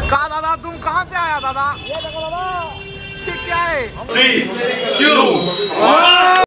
कहा दादा तुम कहाँ से आया दादा? ये देखो दादा, ये क्या है? 3, 2, 1।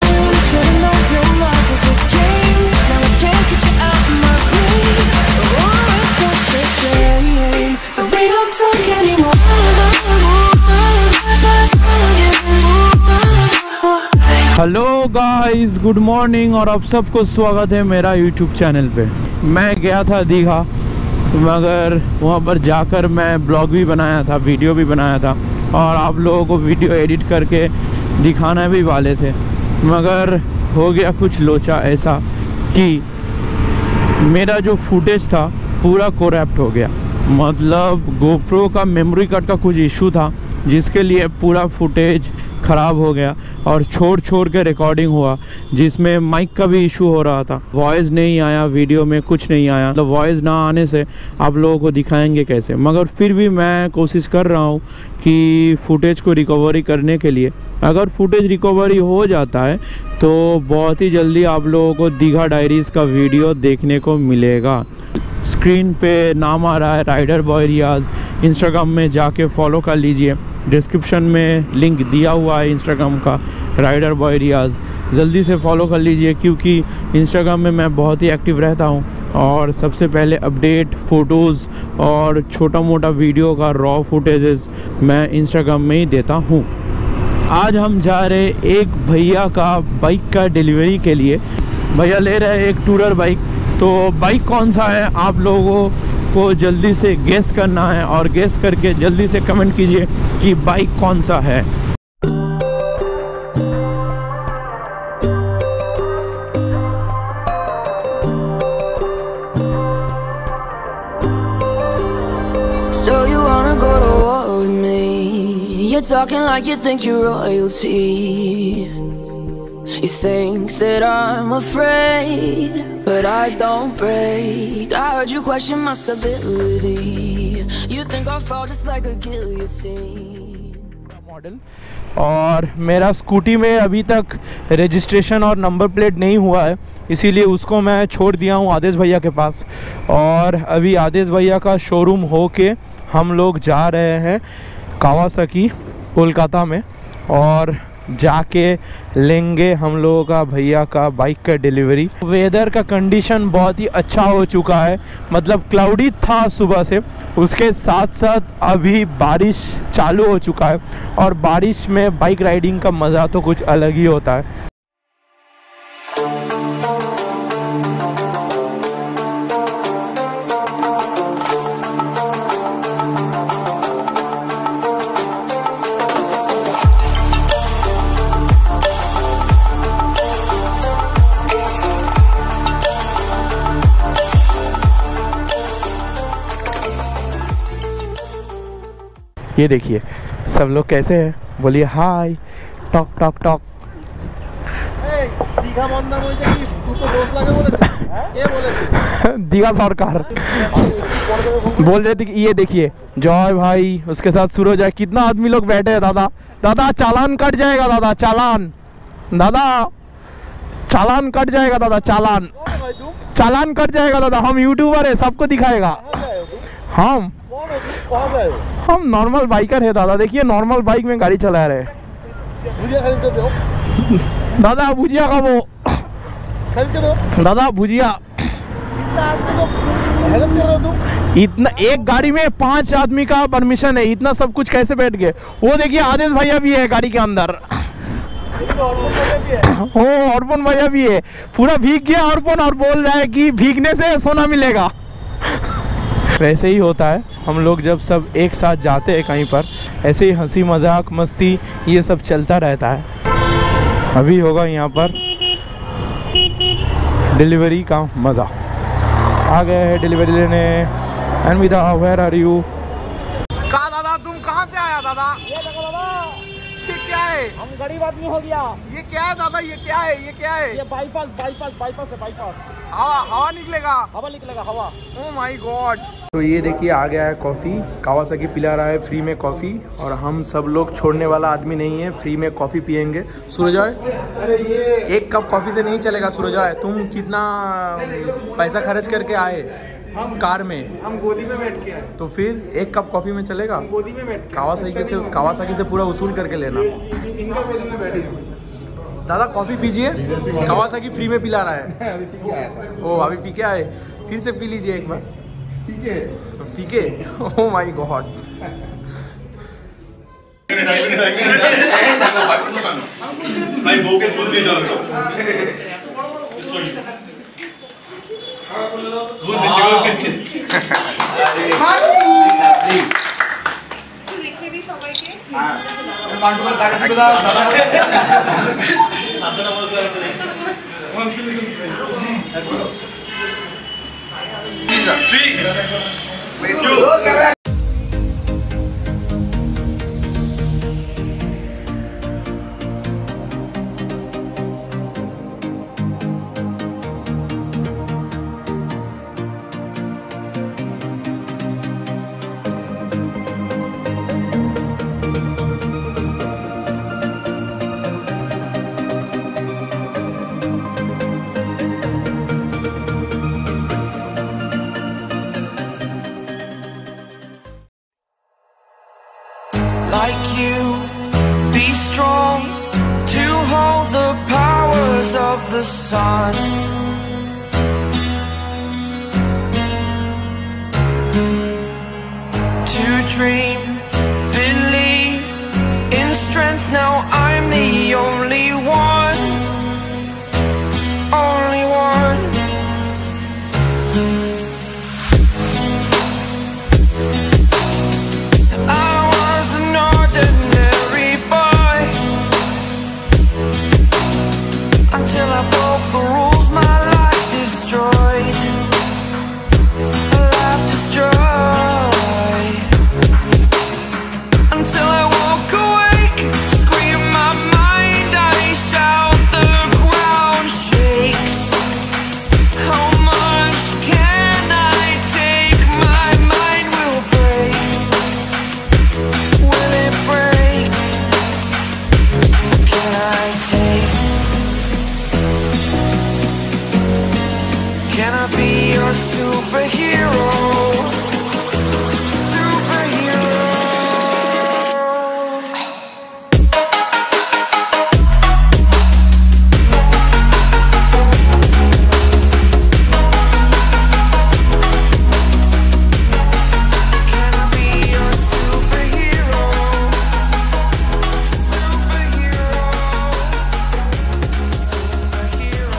हेलो गाइस, गुड मॉर्निंग और आप सबको स्वागत है मेरा यूट्यूब चैनल पे। मैं गया था दीघा, मगर वहाँ पर जाकर मैं ब्लॉग भी बनाया था, वीडियो भी बनाया था और आप लोगों को वीडियो एडिट करके दिखाना भी वाले थे, मगर हो गया कुछ लोचा ऐसा कि मेरा जो फुटेज था पूरा करप्ट हो गया। मतलब गोप्रो का मेमोरी कार्ड का कुछ इशू था जिसके लिए पूरा फुटेज ख़राब हो गया और छोड़ के रिकॉर्डिंग हुआ, जिसमें माइक का भी इशू हो रहा था। वॉइस नहीं आया, वीडियो में कुछ नहीं आया। तो वॉइस ना आने से आप लोगों को दिखाएंगे कैसे? मगर फिर भी मैं कोशिश कर रहा हूँ कि फुटेज को रिकवरी करने के लिए, अगर फुटेज रिकवरी हो जाता है तो बहुत ही जल्दी आप लोगों को दीघा डायरीज़ का वीडियो देखने को मिलेगा। स्क्रीन पे नाम आ रहा है राइडर बॉय रियाज, इंस्टाग्राम में जाके फॉलो कर लीजिए। डिस्क्रिप्शन में लिंक दिया हुआ है इंस्टाग्राम का, राइडर बॉय रियाज, जल्दी से फॉलो कर लीजिए क्योंकि इंस्टाग्राम में मैं बहुत ही एक्टिव रहता हूँ और सबसे पहले अपडेट, फ़ोटोज़ और छोटा मोटा वीडियो का रॉ फुटेजेस मैं इंस्टाग्राम में ही देता हूँ। आज हम जा रहे एक भैया का बाइक का डिलीवरी के लिए। भैया ले रहे हैं एक टूरर बाइक। तो बाइक कौन सा है आप लोगों को जल्दी से गेस करना है और गेस करके जल्दी से कमेंट कीजिए कि बाइक कौन सा है। So you wanna go to war with me? You're talking like you think you're royalty. You think that I'm afraid, but I don't break. I heard you question my stability. You think I'll fall just like a guillotine. Model, और मेरा scooty में अभी तक registration और number plate नहीं हुआ है, इसीलिए उसको मैं छोड़ दिया हूँ आदेश भैया के पास। और अभी आदेश भैया का शोरूम होके हम लोग जा रहे हैं कावासाकी कोलकाता में और जाके लेंगे हम लोगों का भैया का बाइक का डिलीवरी। वेदर का कंडीशन बहुत ही अच्छा हो चुका है, मतलब क्लाउडी था सुबह से, उसके साथ साथ अभी बारिश चालू हो चुका है और बारिश में बाइक राइडिंग का मज़ा तो कुछ अलग ही होता है। ये देखिए सब लोग कैसे हैं, बोलिए hi. Talk talk talk. Digha सरकार बोल रहे थे कि ये देखिए जॉय भाई, उसके साथ सूरज है, कितना आदमी लोग बैठे हैं। दादा दादा चालान कट जाएगा, दादा चालान, दादा चालान कट जाएगा, दादा चालान, चालान कट जाएगा दादा। हम यूट्यूबर है, सबको दिखाएगा। हम नॉर्मल बाइकर है दादा, देखिए नॉर्मल बाइक में गाड़ी चला रहे हैं। दादा भुजिया का वो दादा भुजिया इतना एक गाड़ी में 5 आदमी का परमिशन है, इतना सब कुछ कैसे बैठ गए? वो देखिए आदेश भैया भी है गाड़ी के अंदर। ओ अर्पण भैया भी है, पूरा भीग गया अर्पण और बोल रहा है कि भीगने से सोना मिलेगा। वैसे ही होता है, हम लोग जब सब एक साथ जाते हैं कहीं पर, ऐसे ही हंसी मजाक मस्ती ये सब चलता रहता है। अभी होगा यहाँ पर डिलीवरी का मज़ा। आ गए हैं डिलीवरी लेने। अनविदा, वेयर आर यू? कहा दादा तुम कहाँ से आया दादा? ये देखो दादा, ये क्या है? हम गरीब आदमी हो गया। ये क्या है दादा? ये क्या है? ये क्या है? ये बाईपास बाईपास बाईपास है, बाईपास। हवा निकलेगा, हवा निकलेगा, हवा। Oh my god. तो ये देखिए आ गया है कॉफ़ी, कावासाकी पिला रहा है फ्री में कॉफ़ी, और हम सब लोग छोड़ने वाला आदमी नहीं है, फ्री में कॉफ़ी पियेंगे। सूरजॉय, एक कप कॉफ़ी से नहीं चलेगा सूरजॉय, तुम कितना पैसा खर्च करके आए? कार में? हम गोदी में बैठ के आए। तो फिर एक कप कॉफी में चलेगा? गोदी में बैठ के कावासाकी से पूरा वसूल करके लेना। इनका गोदी में बैठे। दादा कॉफी पीजिए, कावासाकी फ्री में पिला रहा है। अभी पी के आया था। ओ अभी पी के आए, फिर से पी लीजिए एक बार। पी के ओ माय गॉड। भाई बो के फूल दे दो उसको। घूस दीजिए। Like you, be strong to hold the powers of the sun. To dream, believe in strength. Now I'm the only one, only one. Until I broke the rules, my life destroyed. A life destroyed. Until I walk awake, scream my mind, I shout, the ground shakes. How much can I take? My mind will break. Will it break? Can I take? Can I be your superhero? Superhero. Can I be your superhero? Superhero. Superhero.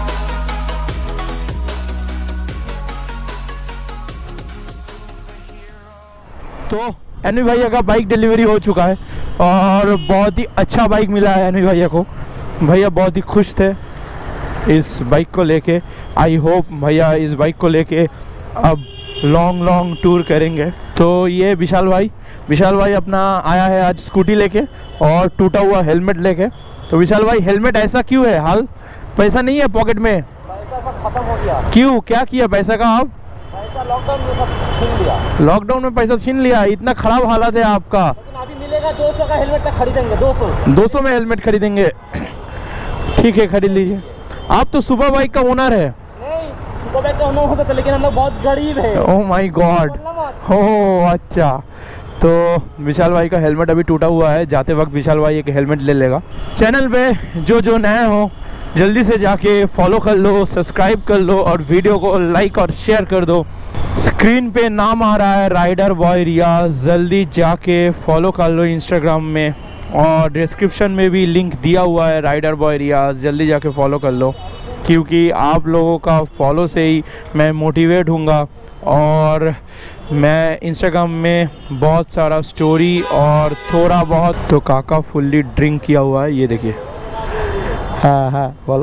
तो NV भैया का bike delivery हो चुका है और बहुत ही अच्छा bike मिला है एनवी भैया को। भैया बहुत ही खुश थे इस बाइक को लेके। आई होप भैया इस बाइक को लेके अब लॉन्ग टूर करेंगे। तो ये विशाल भाई अपना आया है आज स्कूटी लेके और टूटा हुआ हेलमेट लेके। तो विशाल भाई हेलमेट ऐसा क्यों है? हाल पैसा नहीं है पॉकेट में? पैसा सब खत्म हो गया। क्यों, क्या किया पैसा का आप? पैसा लॉकडाउन में सब छीन लिया। लॉकडाउन में पैसा छीन लिया? इतना खराब हालत है आपका। लेकिन अभी मिलेगा 200 का हेलमेट तक खरीदेंगे। 200 में हेलमेट खरीदेंगे? ठीक है खरीद लीजिए। आप तो सुबह बाइक का ओनर है। नहीं, सुबह बाइक का ओनर होता था लेकिन हम लोग बहुत गरीब है। ओह माय गॉड। ओह अच्छा। तो विशाल भाई का हेलमेट अभी टूटा हुआ है। जाते वक्त विशाल भाई एक हेलमेट ले लेगा। चैनल पे जो नए हो जल्दी से जाके फॉलो कर लो, सब्सक्राइब कर लो और वीडियो को लाइक और शेयर कर दो। स्क्रीन पे नाम आ रहा है राइडर बॉय रियाज, जल्दी जाके फॉलो कर लो इंस्टाग्राम में और डिस्क्रिप्शन में भी लिंक दिया हुआ है राइडर बॉय रियाज, जल्दी जाके फॉलो कर लो क्योंकि आप लोगों का फॉलो से ही मैं मोटिवेट हूँगा और मैं इंस्टाग्राम में बहुत सारा स्टोरी और थोड़ा बहुत। तो काका फुल्ली ड्रिंक किया हुआ है, ये देखिए। हाँ बोलो।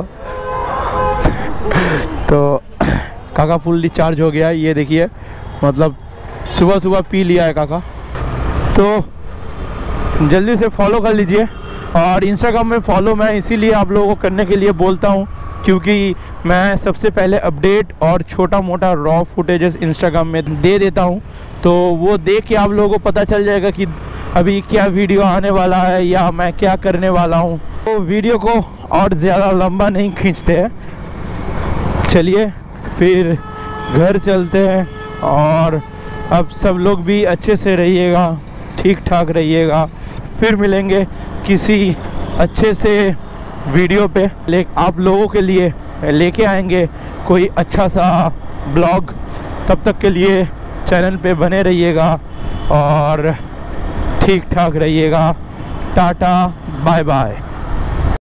तो काका फुल्ली चार्ज हो गया है, ये देखिए, मतलब सुबह पी लिया है काका। तो जल्दी से फॉलो कर लीजिए और इंस्टाग्राम में फॉलो मैं इसीलिए आप लोगों को करने के लिए बोलता हूँ क्योंकि मैं सबसे पहले अपडेट और छोटा मोटा रॉ फुटेजेस इंस्टाग्राम में दे देता हूँ। तो वो देख के आप लोगों को पता चल जाएगा कि अभी क्या वीडियो आने वाला है या मैं क्या करने वाला हूँ। तो वीडियो को और ज़्यादा लंबा नहीं खींचते हैं, चलिए फिर घर चलते हैं। और अब सब लोग भी अच्छे से रहिएगा, ठीक ठाक रहिएगा। फिर मिलेंगे किसी अच्छे से वीडियो पे, आप लोगों के लिए लेके आएंगे कोई अच्छा सा ब्लॉग। तब तक के लिए चैनल पे बने रहिएगा और ठीक ठाक रहिएगा। टाटा बाय बाय।